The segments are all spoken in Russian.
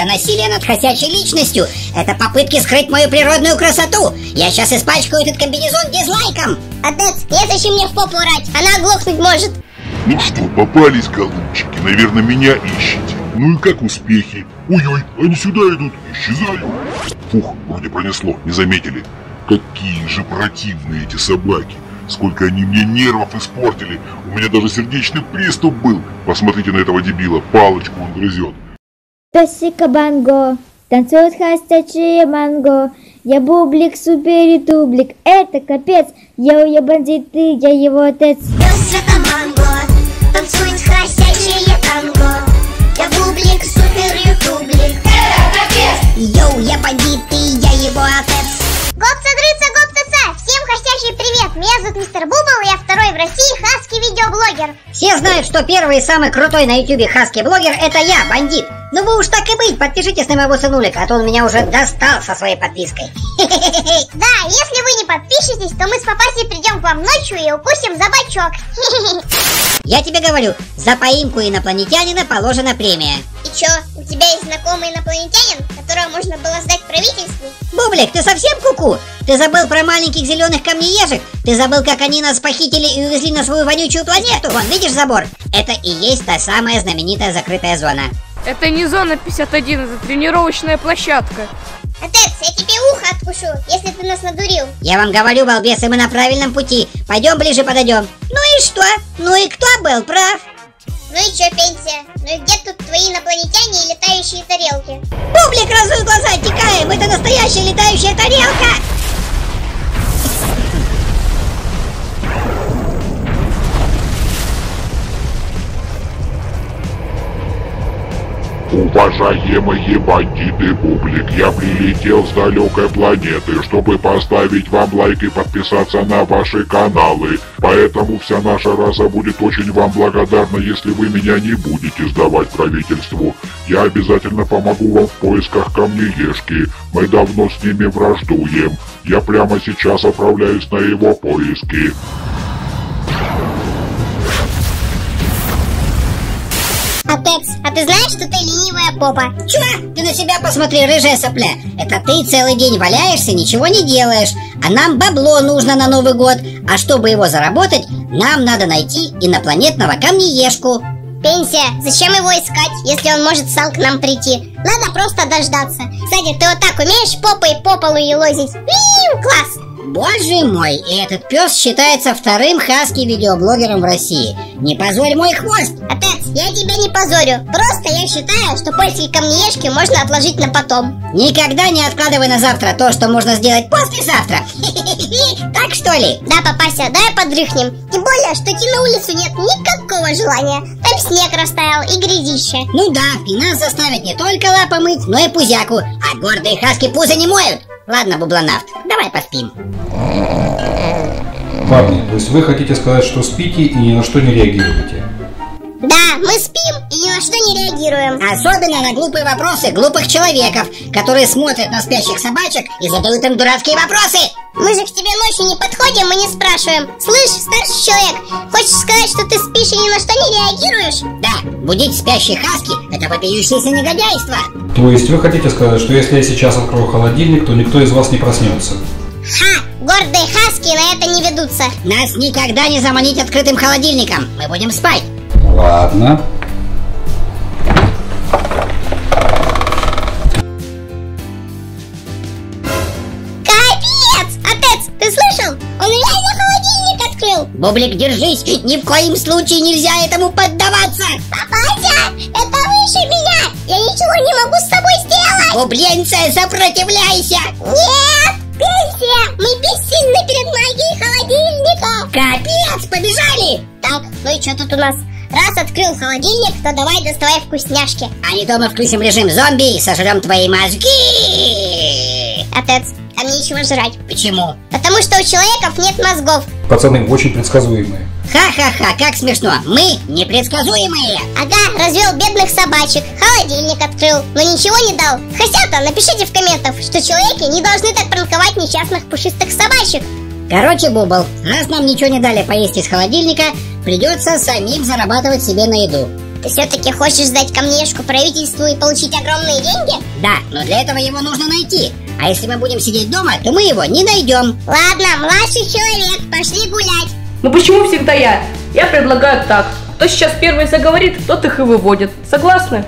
Это насилие над хотячей личностью. Это попытки скрыть мою природную красоту. Я сейчас испачкаю этот комбинезон дизлайком. Отец, незачем мне в попу орать, она оглохнуть может. Ну что, попались, голубчики, наверное, меня ищете. Ну и как успехи? Ой-ой, они сюда идут, исчезаю. Фух, вроде пронесло, не заметили. Какие же противные эти собаки. Сколько они мне нервов испортили. У меня даже сердечный приступ был. Посмотрите на этого дебила, палочку он грызет. Песика Банго, танцуют хастячие манго. Я бублик, супер ютублик. Это капец, я бандиты, я его отец. Песика Банго, танцует хастячие танго. Я бублик, супер ютублик. Это капец. Йоу, я бандит, и я его отец. Гопца-дрыца, гопца-ца! Всем хостящий привет! Меня зовут Мистер Бубл, я второй в России хаски видеоблогер. Все знают, что первый и самый крутой на ютубе хаски-блогер — это я, бандит. Ну вы уж так и быть, подпишитесь на моего сынулика, а то он меня уже достал со своей подпиской. Да, если вы не подпишетесь, то мы с папасей придем к вам ночью и укусим за бочок. Я тебе говорю, за поимку инопланетянина положена премия. И чё, у тебя есть знакомый инопланетянин, которого можно было сдать правительству? Бублик, ты совсем куку? Ты забыл про маленьких зеленых камнеежек? Ты забыл, как они нас похитили и увезли на свою вонючую планету? Вон, видишь забор? Это и есть та самая знаменитая закрытая зона. Это не зона 51, это тренировочная площадка. Отец, я тебе ухо откушу, если ты нас надурил. Я вам говорю, балбесы, мы на правильном пути. Пойдем ближе подойдем. Ну и что? Ну и кто был прав? Ну и чё, пенсия? Ну и где тут твои инопланетяне и летающие тарелки? Бублик, разуй глаза, текаем! Это настоящая летающая тарелка! Уважаемые бандиты, Бублик, я прилетел с далекой планеты, чтобы поставить вам лайк и подписаться на ваши каналы. Поэтому вся наша раса будет очень вам благодарна, если вы меня не будете сдавать правительству. Я обязательно помогу вам в поисках камнеежки. Мы давно с ними враждуем. Я прямо сейчас отправляюсь на его поиски. Отец, а ты знаешь, что ты ленивая попа? Чё? Ты на себя посмотри, рыжая сопля. Это ты целый день валяешься, ничего не делаешь. А нам бабло нужно на Новый год. А чтобы его заработать, нам надо найти инопланетного камнеежку. Пенсия, зачем его искать, если он может сам к нам прийти? Надо просто дождаться. Кстати, ты вот так умеешь попой по полу елозить? Класс! Боже мой, и этот пес считается вторым хаски-видеоблогером в России. Не позорь мой хвост! Отец, я тебя не позорю. Просто я считаю, что поиски камнеежки можно отложить на потом. Никогда не откладывай на завтра то, что можно сделать послезавтра. Так что ли? Да, папася, давай подрыхнем. Тем более, что идти на улицу нет никакого желания. Там снег растаял и грязище. Ну да, и нас заставят не только лапы мыть, но и пузяку. А гордые хаски пузо не моют. Ладно, бублонавт, давай поспим. Парни, то есть вы хотите сказать, что спите и ни на что не реагируете? Да, мы спим и ни на что не реагируем. Особенно на глупые вопросы глупых человеков, которые смотрят на спящих собачек и задают им дурацкие вопросы. Мы же к тебе ночью не подходим и не спрашиваем. Слышь, старший человек, хочешь сказать, что ты спишь и ни на что не реагируешь? Да, будить спящих хаски — это вопиющееся негодяйство. То есть вы хотите сказать, что если я сейчас открою холодильник, то никто из вас не проснется? Ха! Гордые хаски на это не ведутся. Нас никогда не заманить открытым холодильником. Мы будем спать. Ладно. Капец! Отец, ты слышал? Он реально холодильник открыл. Бублик, держись! Ни в коем случае нельзя этому поддаваться! Папася, это выше меня! Я ничего не могу с собой сделать! Бубленца, сопротивляйся! Нет! Пенсия! Мы бессильны перед магией холодильника! Капец, побежали! Так, ну и что тут у нас? Раз открыл холодильник, то давай доставай вкусняшки. А не то мы включим режим зомби и сожрем твои мозги! Отец, а мне нечего жрать. Почему? Потому что у человеков нет мозгов. Пацаны очень предсказуемые. Ха-ха-ха, как смешно. Мы непредсказуемые. Ага, развел бедных собачек, холодильник открыл, но ничего не дал. Хотя-то напишите в комментах, что человеки не должны так пранковать несчастных пушистых собачек. Короче, Бубл, раз нам ничего не дали поесть из холодильника, придется самим зарабатывать себе на еду. Ты все-таки хочешь сдать камнешку правительству и получить огромные деньги? Да, но для этого его нужно найти. А если мы будем сидеть дома, то мы его не найдем. Ладно, младший человек, пошли гулять. Ну почему всегда я? Я предлагаю так. Кто сейчас первый заговорит, тот их и выводит. Согласны?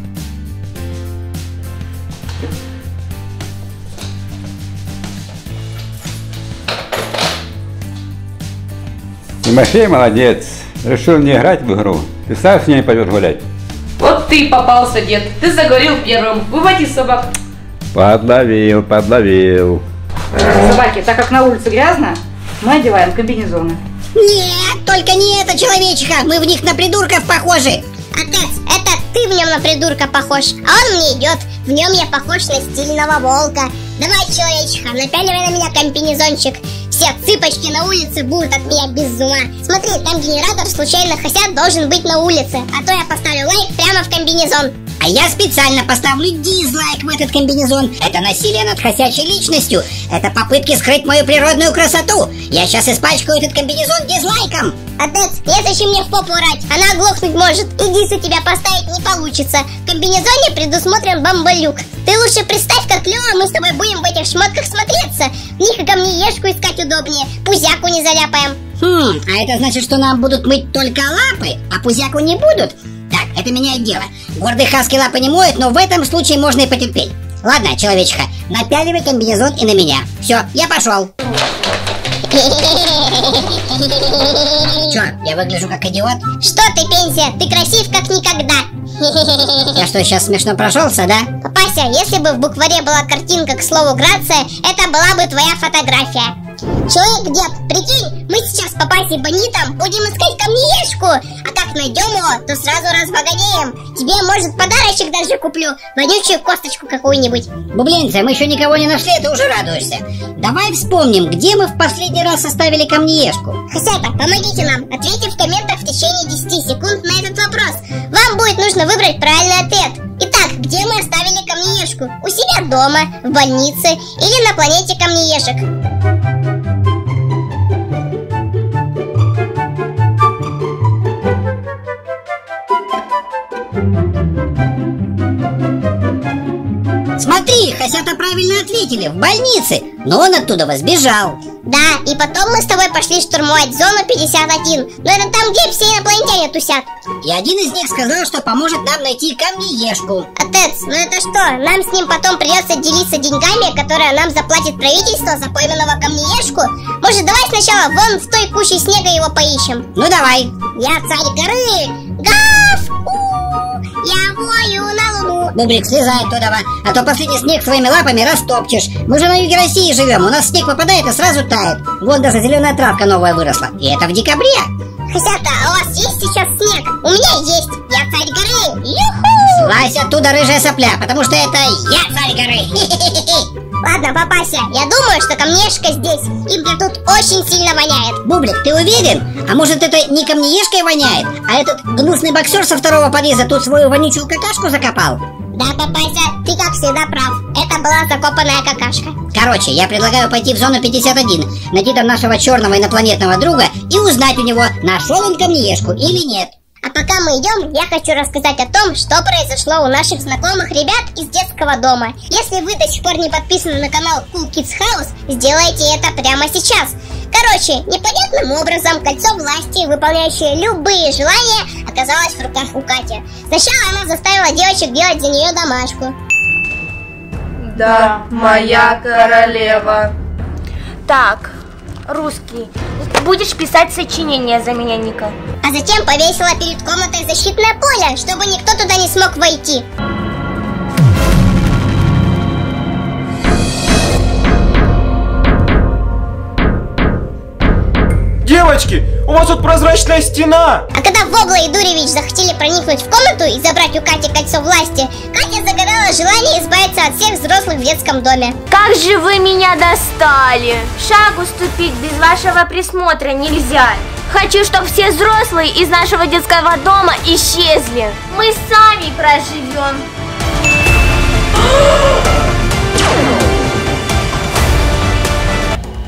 Тимофей молодец. Решил не играть в игру. Ты сам с ней пойдешь гулять. Вот ты попался, дед. Ты заговорил первым. Выводи собак. Подловил. Собаки, так как на улице грязно, мы одеваем комбинезоны. Нет, только не это, человечиха. Мы в них на придурков похожи. Отец, это ты в нем на придурка похож, а он мне идет. В нем я похож на стильного волка. Давай, человечиха, напяливай на меня комбинезончик. Все цыпочки на улице будут от меня без ума. Смотри, там генератор случайных осят должен быть на улице. А то я поставлю лайк прямо в комбинезон. А я специально поставлю дизлайк в этот комбинезон. Это насилие над хосячей личностью. Это попытки скрыть мою природную красоту. Я сейчас испачкаю этот комбинезон дизлайком. Отец, незачем мне в попу урать. Она оглохнуть может. И дисы тебя поставить не получится. В комбинезоне предусмотрен бамбалюк. Ты лучше представь, как клево мы с тобой будем в этих шмотках смотреться. В них и камнеешку искать удобнее. Пузяку не заляпаем. А это значит, что нам будут мыть только лапы, а пузяку не будут? Так, это меняет дело. Гордые хаски лапы не моют, но в этом случае можно и потерпеть. Ладно, человечка, напяливай комбинезон и на меня. Все, я пошел. Че, я выгляжу как идиот? Что ты, Пенсия, ты красив как никогда. Я что, сейчас смешно прошелся, да? Папася, если бы в букваре была картинка к слову грация, это была бы твоя фотография. Человек, дед, прикинь, мы сейчас с папасей бандитом будем искать камнеешку. А как найдем его, то сразу разбогатеем. Тебе, может, подарочек даже куплю. Вонючую косточку какую-нибудь. Бублинцы, мы еще никого не нашли, ты уже радуешься. Давай вспомним, где мы в последний раз оставили камнеешку. Хозяйка, помогите нам. Ответьте в комментах в течение 10 секунд на этот вопрос. Вам будет нужно выбрать правильный ответ. Итак, где мы оставили камнеешку? У себя дома, в больнице или на планете камнеешек? Смотри, хосята правильно ответили, в больнице, но он оттуда сбежал. Да, и потом мы с тобой пошли штурмовать зону 51. Но это там, где все инопланетяне тусят. И один из них сказал, что поможет нам найти камнеешку. Отец, ну это что, нам с ним потом придется делиться деньгами, которые нам заплатит правительство за пойманного камнеешку? Может, давай сначала вон в той куче снега его поищем? Ну давай. Я царь горы! Гав! Я вою на луну! Бублик, слезай оттуда, а то последний снег своими лапами растопчешь. Мы же на юге России живем, у нас снег выпадает и сразу тает. Вон даже зеленая травка новая выросла. И это в декабре. Хозяйка, а у вас есть сейчас снег? У меня есть! Я царь горы! Юху! Слазь оттуда, рыжая сопля, потому что это я царь горы! Ладно, папася, я думаю, что камнеешка здесь. И мне тут очень сильно воняет. Бублик, ты уверен? А может, это не камнеешкой воняет, а этот гнусный боксер со второго подъезда тут свою вонючую какашку закопал? Да, папася, ты как всегда прав. Это была закопанная какашка. Короче, я предлагаю пойти в зону 51, найти там нашего черного инопланетного друга и узнать у него, нашел он камнеешку или нет. А пока мы идем, я хочу рассказать о том, что произошло у наших знакомых ребят из детского дома. Если вы до сих пор не подписаны на канал Cool Kids House, сделайте это прямо сейчас. Короче, непонятным образом кольцо власти, выполняющее любые желания, оказалось в руках у Кати. Сначала она заставила девочек делать за нее домашку. Да, моя королева. Так, русский. Будешь писать сочинение за меня, Ника. А затем повесила перед комнатой защитное поле, чтобы никто туда не смог войти. Девочки, у вас тут прозрачная стена! А когда Вобла и Дуревич захотели проникнуть в комнату и забрать у Кати кольцо власти, Катя загадала желание избавиться от всех взрослых в детском доме. Как же вы меня достали! Шагу ступить без вашего присмотра нельзя. Хочу, чтобы все взрослые из нашего детского дома исчезли. Мы сами проживем.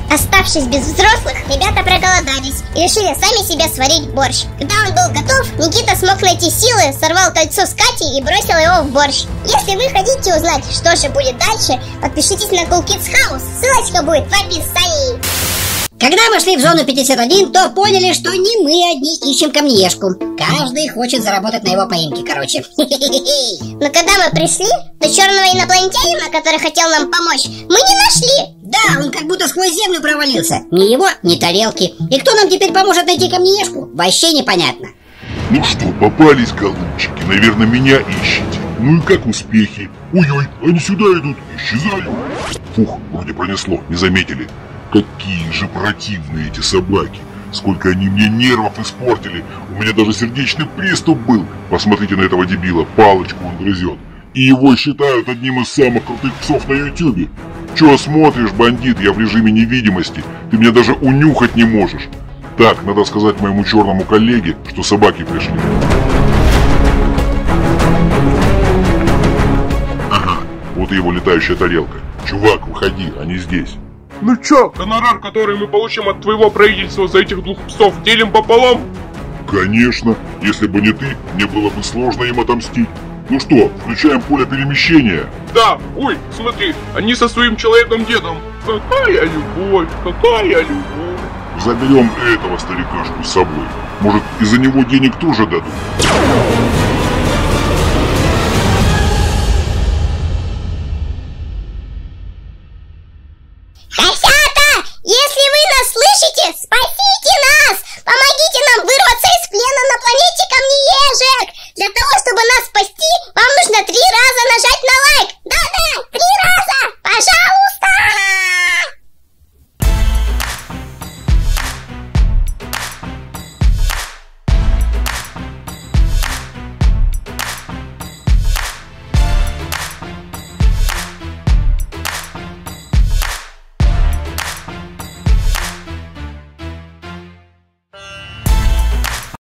Оставшись без взрослых, ребята проголодались и решили сами себе сварить борщ. Когда он был готов, Никита смог найти силы, сорвал кольцо с Катей и бросил его в борщ. Если вы хотите узнать, что же будет дальше, подпишитесь на Cool Kids House, ссылочка будет в описании. Когда мы шли в зону 51, то поняли, что не мы одни ищем камнеежку. Каждый хочет заработать на его поимке, короче. Но когда мы пришли, то черного инопланетянина, который хотел нам помочь, мы не нашли. Да, он как будто сквозь землю провалился. Ни его, ни тарелки. И кто нам теперь поможет найти камнеежку? Вообще непонятно. Ну что, попались, голубчики, наверное, меня ищете. Ну и как успехи? Ой-ой, они сюда идут, исчезают. Фух, вроде пронесло, не заметили. Какие же противные эти собаки. Сколько они мне нервов испортили. У меня даже сердечный приступ был. Посмотрите на этого дебила, палочку он грызет. И его считают одним из самых крутых псов на ютюбе. Чё смотришь, бандит, я в режиме невидимости. Ты меня даже унюхать не можешь. Так, надо сказать моему черному коллеге, что собаки пришли. Ага, вот и его летающая тарелка. Чувак, выходи, они здесь. Ну чё, гонорар, который мы получим от твоего правительства за этих двух псов, делим пополам? Конечно, если бы не ты, мне было бы сложно им отомстить. Ну что, включаем поле перемещения? Да, ой, смотри, они со своим человеком-дедом. Какая любовь, какая любовь. Заберем этого старикашку с собой. Может, из-за него денег тоже дадут?